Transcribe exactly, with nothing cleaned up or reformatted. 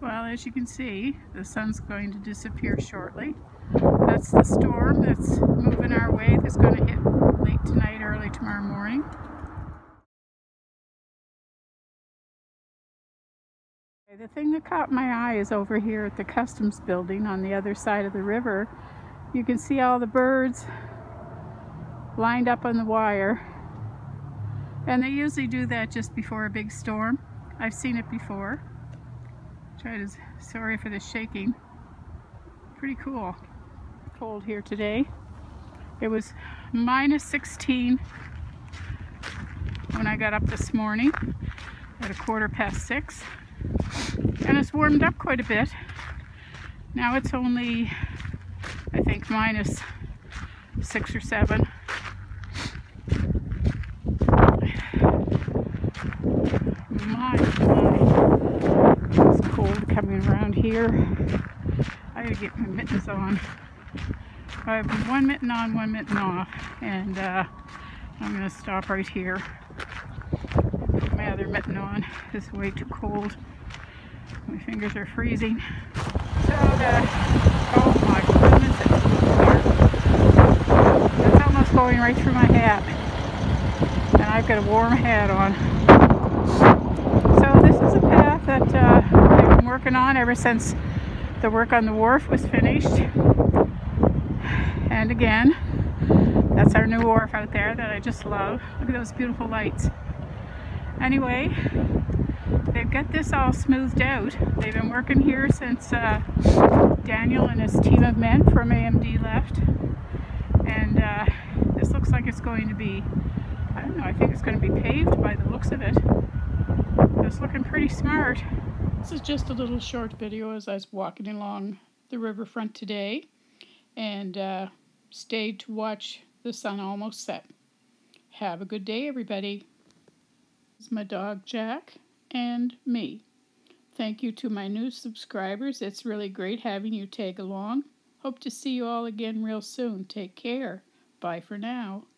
Well, as you can see, the sun's going to disappear shortly. That's the storm that's moving our way, that's going to hit late tonight, early tomorrow morning. The thing that caught my eye is over here at the customs building on the other side of the river. You can see all the birds lined up on the wire. And they usually do that just before a big storm. I've seen it before. Try to, sorry for the shaking. Pretty cool. Cold here today. It was minus sixteen when I got up this morning at a quarter past six. And it's warmed up quite a bit. Now it's only, I think, minus six or seven. My, my, it's cold coming around here. I gotta get my mittens on. I have one mitten on, one mitten off, and uh, I'm gonna stop right here. Put my other mitten on. It's way too cold. My fingers are freezing. So, uh, oh my goodness, it's here. It's almost going right through my hat. And I've got a warm hat on. So this is a path that uh, they've been working on ever since the work on the wharf was finished. And again, that's our new wharf out there that I just love. Look at those beautiful lights. Anyway, they've got this all smoothed out. They've been working here since uh, Daniel and his team of men from A M D left. And uh, this looks like it's going to be, I don't know, I think it's going to be paved by the looks of it. It's looking pretty smart. This is just a little short video as I was walking along the riverfront today and uh, stayed to watch the sun almost set. Have a good day, everybody. This is my dog Jack and me. Thank you to my new subscribers. It's really great having you tag along. Hope to see you all again real soon. Take care. Bye for now.